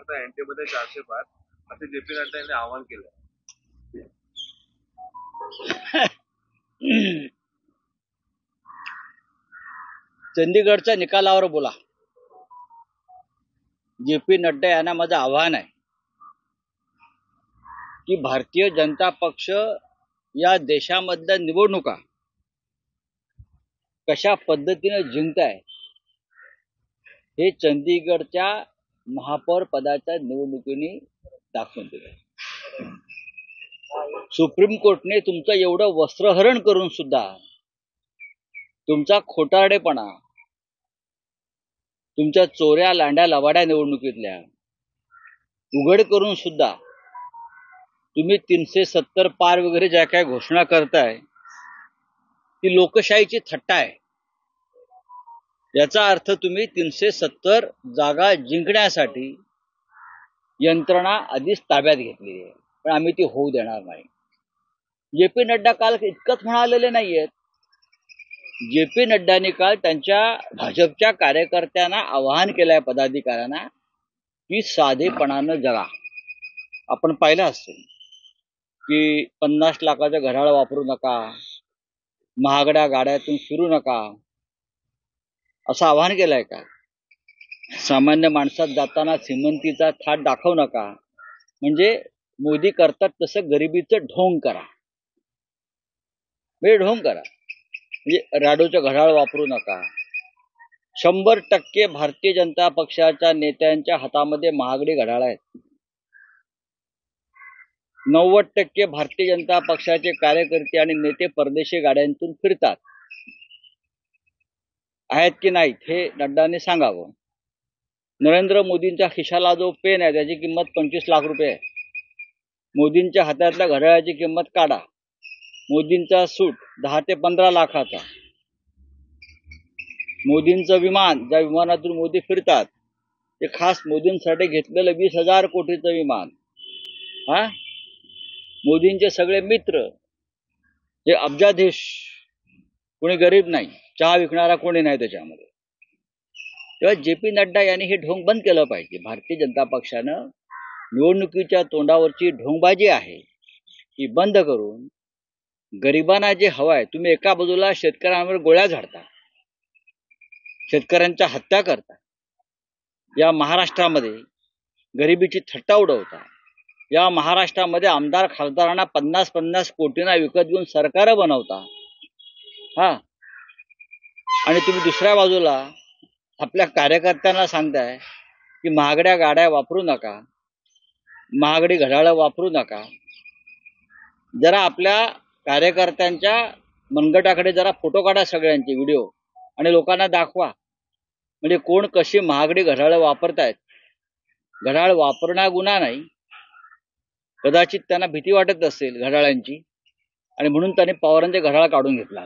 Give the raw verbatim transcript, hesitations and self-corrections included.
मारता एनटी मध्ये चारशे पार असे जे पी नड्डा यांनी आवाहन केलं. चंदीगडच्या निकालावर बोला. जे पी नड्डा यांना माझं आव्हान आहे की भारतीय जनता पक्ष या देशामधल्या निवडणुका कशा पद्धतीने जिंकताय हे चंदीगडच्या महापौर पदाच्या निवडणुकीने दाखवून दिलं. सुप्रीम कोर्टने तुमचं एवढं वस्त्रहरण करून सुद्धा तुमचा खोटारडेपणा, तुमच्या चोऱ्या लांड्या लवाड्या निवडणुकीतल्या उघड करून सुद्धा तुम्ही तीनशे सत्तर पार वगैरे ज्या काय घोषणा करताय ती लोकशाहीची थट्टा आहे. याचा अर्थ तुम्ही तीनशे सत्तर जागा जिंकण्यासाठी यंत्रणा आधीच ताब्यात घेतली आहे, पण आम्ही ती होऊ देणार नाही. जे पी नड्डा काल इतकंच म्हणालेले नाहीयेत. जे पी नड्डांनी काल त्यांच्या भाजपच्या कार्यकर्त्यांना आवाहन केलंय, पदाधिकाऱ्यांना, की साधेपणानं जगा. आपण पाहिलं असेल की पन्नास लाखाचं घड्याळ वापरू नका, महागड्या गाड्यातून फिरू नका, असं आवाहन केलंय का? सामान्य माणसात जाताना श्रीमंतीचा थाट दाखवू नका. म्हणजे मोदी करतात तसं गरिबीचं ढोंग करा, म्हणजे ढोंग करा. म्हणजे राडोचं घड्याळ वापरू नका. शंभर टक्के भारतीय जनता पक्षाच्या नेत्यांच्या हातामध्ये महागडी घड्याळ आहेत. नव्वद टक्के भारतीय जनता पक्षाचे कार्यकर्ते आणि नेते परदेशी गाड्यांतून फिरतात. आहेत की नाहीत हे नड्डाने सांगावं. नरेंद्र मोदींच्या खिशाला जो पेन आहे त्याची किंमत पंचवीस लाख रुपये आहे. मोदींच्या हातातल्या घड्याळाची किंमत काढा. मोदींचा सूट दहा ते पंधरा लाखाचा. मोदींचं विमान, ज्या विमानातून मोदी फिरतात ते खास मोदींसाठी घेतलेलं वीस हजार कोटीचं विमान. हा, मोदींचे सगळे मित्र जे अब्जाधीश, कोणी गरीब नाही, चहा विकणारा कोणी नाही त्याच्यामध्ये. तेव्हा जे पी नड्डा यांनी हे ढोंग बंद केलं पाहिजे. भारतीय जनता पक्षानं निवडणुकीच्या तोंडावरची ढोंगबाजी आहे ही बंद करून गरिबांना जे हवं आहे, तुम्ही एका बाजूला शेतकऱ्यांवर गोळ्या झाडता, शेतकऱ्यांच्या हत्या करता, या महाराष्ट्रामध्ये गरिबीची थट्टा उडवता, या महाराष्ट्रामध्ये आमदार खासदारांना पन्नास पन्नास कोटींना विकत घेऊन सरकार बनवता. हा, आणि तुम्ही दुसऱ्या बाजूला आपल्या कार्यकर्त्यांना सांगताय की महागड्या गाड्या वापरू नका, महागडी घड्याळं वापरू नका. जरा आपल्या कार्यकर्त्यांच्या मनगटाकडे जरा फोटो काढा, सगळ्यांचे व्हिडिओ, आणि लोकांना दाखवा. म्हणजे कोण कशी महागडी घड्याळं वापरतायत. घड्याळ वापरणं गुन्हा नाही, कदाचित त्यांना भीती वाटत असेल घड्याळांची, आणि म्हणून त्यांनी पवारांचे घड्याळ काढून घेतला.